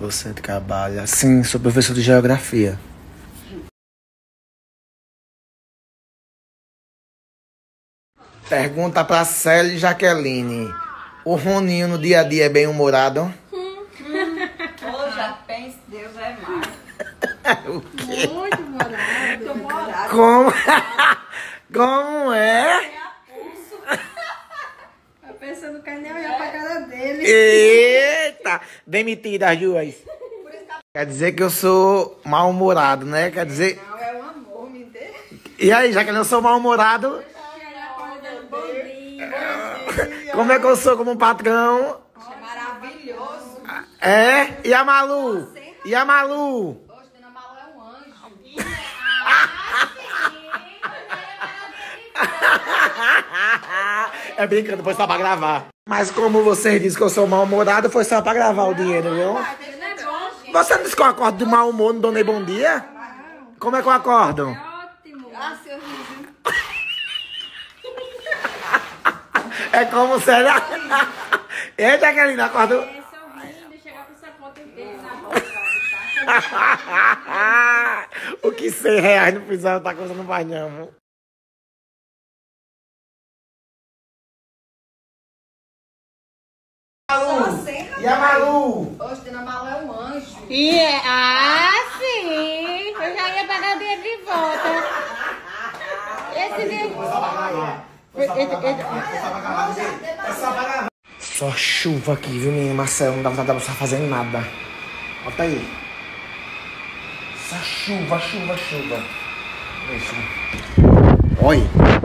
você trabalha? Sim, sou professor de geografia. Pergunta pra Célia e Jaqueline. O Roninho no dia a dia é bem-humorado? Já penso, Deus é mais. O quê? Muito humorado. Como? Como é? Tá pensando que nem olhar pra cara dele. Eita! Demitida as duas. Quer dizer que eu sou mal-humorado, né? Quer dizer... Não, é um amor, me dê. E aí, já que eu não sou mal-humorado, como é que eu sou como patrão? É maravilhoso. É? E a Malu? E a Malu? Hoje, Dona Malu é um anjo. É brincando, foi só pra gravar. Mas como você disse que eu sou mal-humorado, foi só pra gravar o dinheiro, viu? Você não disse que eu acordo de mau humor, não dou nem bom dia? Como é que eu acordo? Ótimo. Ah, seu riso. É como será? Eita, Jaqueline, acordo... É sorrindo, chegar com essa foto inteira na roça. O que R$100 não precisa tá coisa não vai não, viu? Malu! E a Malu? Hoje, Dona Malu é um anjo. Sim. Eu já ia pagar o dinheiro de volta. Esse dinheiro... Só chuva aqui, viu, menina? Marcelo, não dá vontade de você fazer nada. Bota aí. Só chuva. Isso. Oi.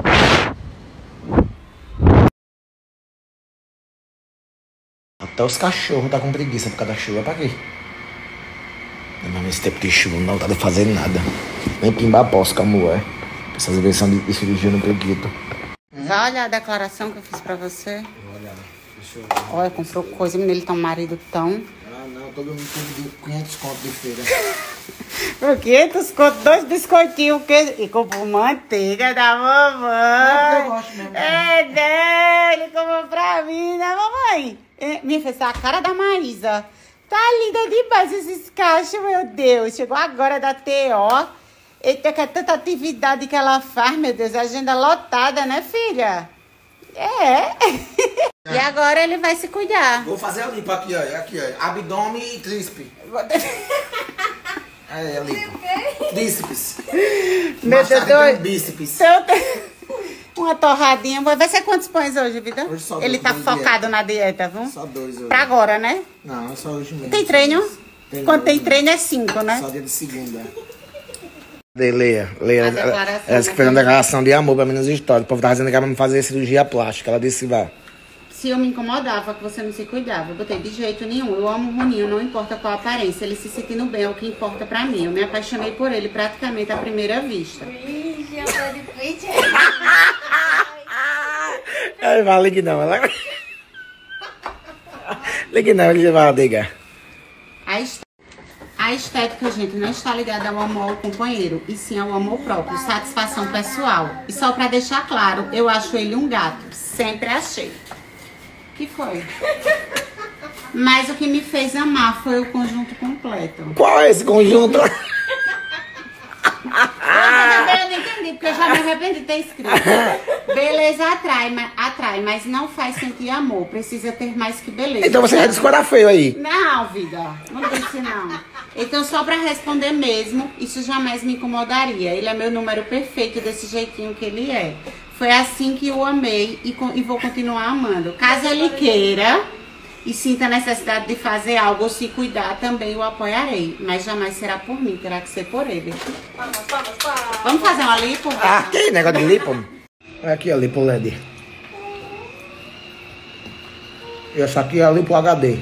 Até os cachorros tá com preguiça por causa da chuva. Pra quê? Não, nesse tempo de chuva não dá de fazer nada. Nem pimbar posso, como é. Essas invenções de cirurgia no preguito. Vai olhar a declaração que eu fiz pra você. Vou olhar. Deixa eu ver. Olha, comprou coisa, menino, ele tá um marido tão... Ah, não. Todo mundo tem 500 contos de feira. Por 500 conto, 2 biscoitinhos e comprou manteiga da mamãe. Eu gosto mesmo. É dele, comprou pra mim, né, mamãe? Minha filha, essa é a cara da Maísa. Tá linda demais esses cachos, meu Deus. Chegou agora da TO. Eita, que é tanta atividade que ela faz, meu Deus. Agenda lotada, né, filha? É. E agora ele vai se cuidar. Vou fazer a limpa aqui, ó. Aqui, ó. Abdômen e tríceps. É, limpo. Tríceps. Meu Deus, tem um bíceps. uma torradinha. Vai ser quantos pães hoje, vida? Hoje só Ele dois, tá tem focado dieta. na dieta, viu? Só 2 hoje. Pra agora, né? Não, é só hoje mesmo. Tem treino? Tem Quando não, tem hoje treino é 5, né? Só dia de segunda. Leia. A declaração, Ela que fez uma declaração de amor pra mim nos stories. O povo tava dizendo que ela ia me fazer cirurgia plástica. Ela disse que vai. Se eu me incomodava que você não se cuidava, eu botei de jeito nenhum. Eu amo o Roninho, não importa qual a aparência. Ele se sentindo bem é o que importa pra mim. Eu me apaixonei por ele praticamente à primeira vista. Ela vai, ligue não. Ela... ligue não, ele vai ligar. A estética, gente, não está ligada ao amor ao companheiro, e sim ao amor próprio, satisfação pessoal. E só pra deixar claro, eu acho ele um gato. Sempre achei. Que foi? Mas o que me fez amar foi o conjunto completo. Qual é esse conjunto? Eu não entendi, porque eu já me arrependi de ter escrito. Beleza atrai, mas não faz sentir amor. Precisa ter mais que beleza. Então você já disse que era feio aí. Não, vida. Não disse não. Então, só pra responder mesmo, isso jamais me incomodaria. Ele é meu número perfeito desse jeitinho que ele é. Foi assim que eu amei e vou continuar amando. Caso ele queira e sinta a necessidade de fazer algo ou se cuidar, também o apoiarei. Mas jamais será por mim, terá que ser por ele. Vamos fazer uma lipo? Ah, que negócio de lipo? Aqui, ó, lipo LED. E essa aqui é a lipo HD.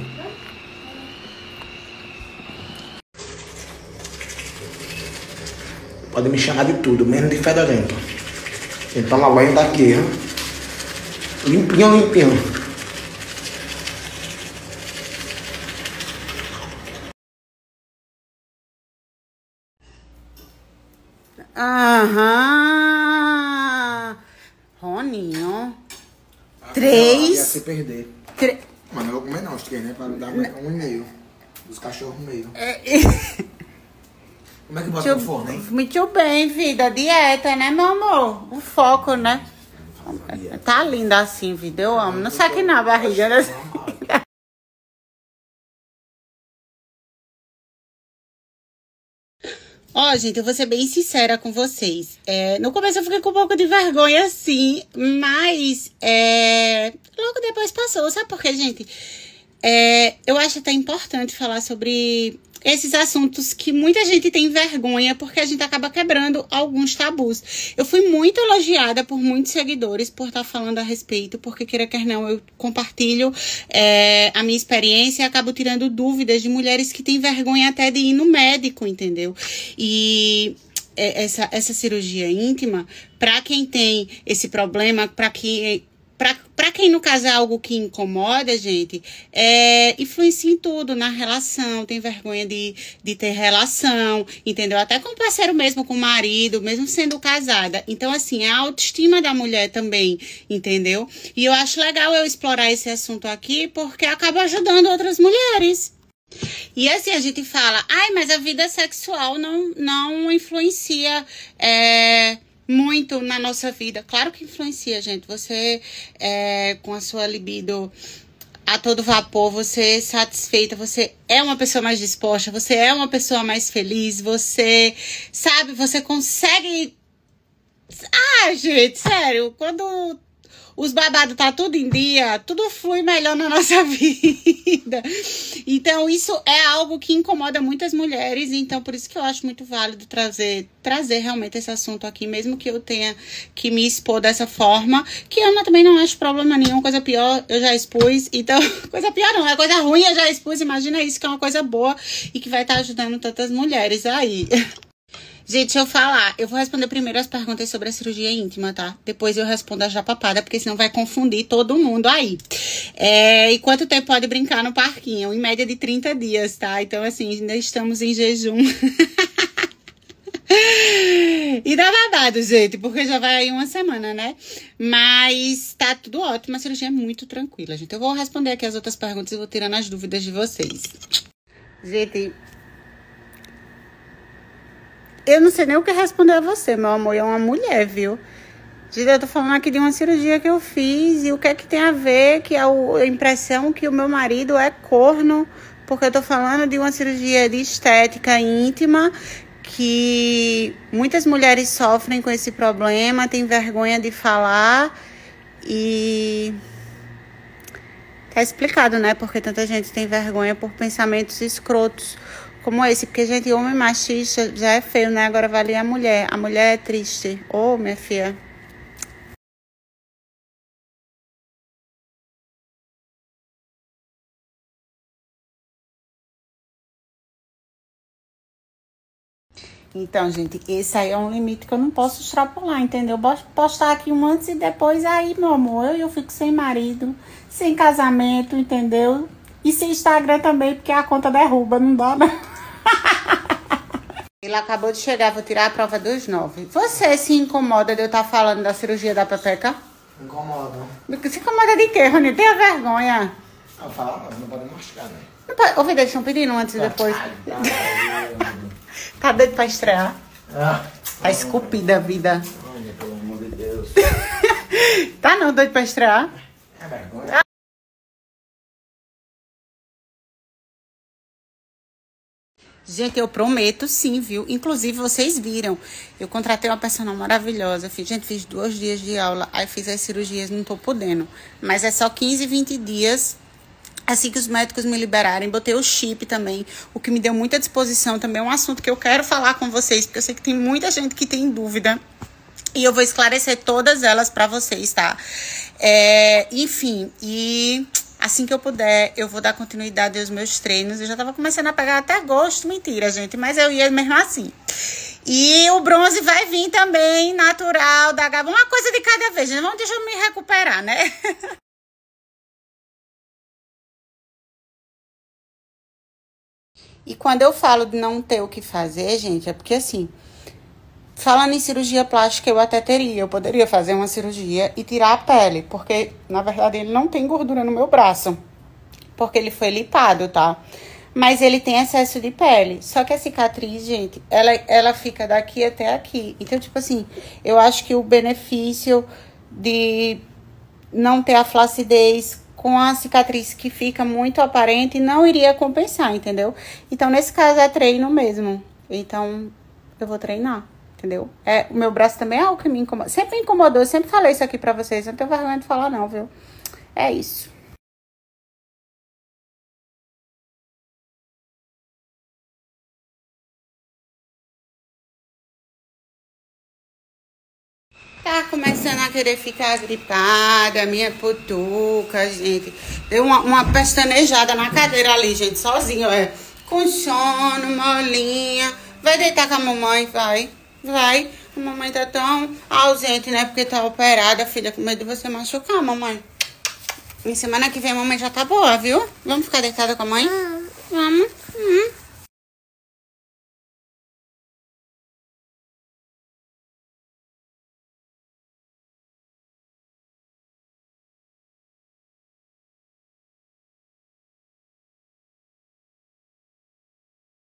Pode me chamar de tudo, menos de fedorento. Então a banho daqui, ó. Limpinho. Aham. Roninho. Ia 3. se perder. Mas não vou comer não, os três, né? Pra dar 1,5. Dos cachorros mesmo. Como é que bota no forno, hein? Muito bem, vida. Dieta, né, meu amor? O foco, né? Tá linda assim, vida. Eu amo. Não sai aqui na barriga, né? Ó, gente, eu vou ser bem sincera com vocês. No começo eu fiquei com um pouco de vergonha, assim, mas logo depois passou. Sabe por quê, gente? Eu acho até importante falar sobre esses assuntos que muita gente tem vergonha, porque a gente acaba quebrando alguns tabus. Eu fui muito elogiada por muitos seguidores por estar falando a respeito, porque queira quer não, eu compartilho a minha experiência e acabo tirando dúvidas de mulheres que têm vergonha até de ir no médico, entendeu? E essa cirurgia íntima, para quem tem esse problema, para quem, no caso, é algo que incomoda, gente, influencia em tudo, na relação, tem vergonha de ter relação, entendeu? Até com o parceiro mesmo, com o marido, mesmo sendo casada. Então, assim, é a autoestima da mulher também, entendeu? E eu acho legal eu explorar esse assunto aqui, porque acaba ajudando outras mulheres. E assim, a gente fala, mas a vida sexual não influencia muito na nossa vida. Claro que influencia, gente. Você, com a sua libido a todo vapor, você é satisfeita, você é uma pessoa mais disposta, você é uma pessoa mais feliz, você, sabe, você consegue... gente, sério, quando os babados tá tudo em dia, tudo flui melhor na nossa vida. Então, isso é algo que incomoda muitas mulheres. Então, por isso que eu acho muito válido trazer realmente esse assunto aqui, mesmo que eu tenha que me expor dessa forma, que eu também não acho problema nenhum. Coisa pior, eu já expus. Então, coisa pior não, é coisa ruim, eu já expus. Imagina isso, que é uma coisa boa e que vai estar ajudando tantas mulheres aí. Gente, deixa eu falar. Eu vou responder primeiro as perguntas sobre a cirurgia íntima, tá? Depois eu respondo a japapada, porque senão vai confundir todo mundo aí. E quanto tempo pode brincar no parquinho? Em média de 30 dias, tá? Então, assim, ainda estamos em jejum. E dá babado, gente, porque já vai aí uma semana, né? Mas tá tudo ótimo, a cirurgia é muito tranquila, gente. Eu vou responder aqui as outras perguntas e vou tirando as dúvidas de vocês. Gente... eu não sei nem o que responder a você, meu amor. É uma mulher, viu? Eu tô falando aqui de uma cirurgia que eu fiz. E o que é que tem a ver? Que a impressão que o meu marido é corno. Porque eu tô falando de uma cirurgia de estética íntima. Que muitas mulheres sofrem com esse problema. Tem vergonha de falar. E... tá explicado, né? Porque tanta gente tem vergonha por pensamentos escrotos como esse, porque, gente, homem machista já é feio, né? Agora vai ali a mulher. A mulher é triste. Ô, minha filha. Então, gente, esse aí é um limite que eu não posso extrapolar, entendeu? Posso postar aqui um antes e depois, aí, meu amor, eu fico sem marido, sem casamento, entendeu? E sem Instagram também, porque a conta derruba, não dá, não. Ele acabou de chegar, vou tirar a prova dos 9. Você se incomoda de eu estar falando da cirurgia da pepeca? Incomoda. Se incomoda de quê, Rony? Tenha vergonha. Não, fala não pode machucar, né? Não pode... Ô, vida, eles estão pedindo antes e depois. Tá doido pra estrear? Tá esculpida a vida. Olha, pelo amor de Deus. Tá não doido pra estrear? É vergonha. Gente, eu prometo sim, viu? Inclusive, vocês viram. Eu contratei uma personal maravilhosa. Fiz 2 dias de aula. Aí fiz as cirurgias, não tô podendo. Mas é só 15, 20 dias. Assim que os médicos me liberarem. Botei o chip também. O que me deu muita disposição também. É um assunto que eu quero falar com vocês. Porque eu sei que tem muita gente que tem dúvida. E eu vou esclarecer todas elas pra vocês, tá? Enfim, e... assim que eu puder, eu vou dar continuidade aos meus treinos. Eu já tava começando a pegar até gosto, mentira, gente. Mas eu ia mesmo assim. E o bronze vai vir também, natural, da Gabão. Uma coisa de cada vez, gente. Deixa eu me recuperar, né? E quando eu falo de não ter o que fazer, gente, é porque assim... falando em cirurgia plástica, eu até teria. Eu poderia fazer uma cirurgia e tirar a pele. Porque, na verdade, ele não tem gordura no meu braço. Porque ele foi lipado, tá? Mas ele tem excesso de pele. Só que a cicatriz, gente, ela fica daqui até aqui. Então, tipo assim, eu acho que o benefício de não ter a flacidez com a cicatriz que fica muito aparente não iria compensar, entendeu? Então, nesse caso, é treino mesmo. Então, eu vou treinar, entendeu? O meu braço também é algo que me incomoda. Sempre me incomodou, eu sempre falei isso aqui pra vocês. Não tenho vergonha de falar não, viu? É isso. Tá começando a querer ficar gripada, minha putuca, gente. Deu uma pestanejada na cadeira ali, gente, sozinha, ó. Com sono, molinha. Vai deitar com a mamãe, vai. Vai. A mamãe tá tão ausente, né? Porque tá operada, filha, com medo de você machucar, mamãe. E semana que vem a mamãe já tá boa, viu? Vamos ficar deitada com a mãe? Vamos.